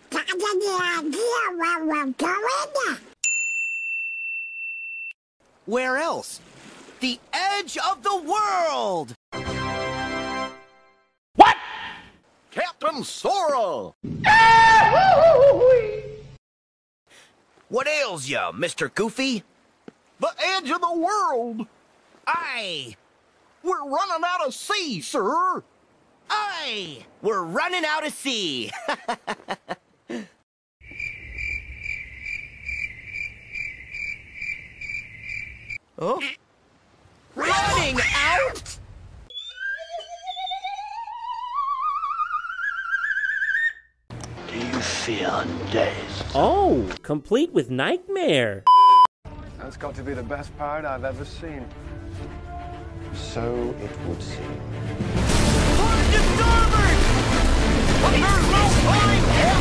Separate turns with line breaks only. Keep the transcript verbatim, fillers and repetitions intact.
got any idea where we're going?
Where else? The edge of the world!
What?
Captain Sora!
What ails ya, Mister Goofy?
The edge of the world!
Aye!
We're running out of sea, sir!
Aye! We're running out of sea! Oh? Running out?
Do you feel dazed?
Oh, complete with Nightmare.
That's got to be the best parrot I've ever seen. So it would seem.
Port to starboard! There's no time!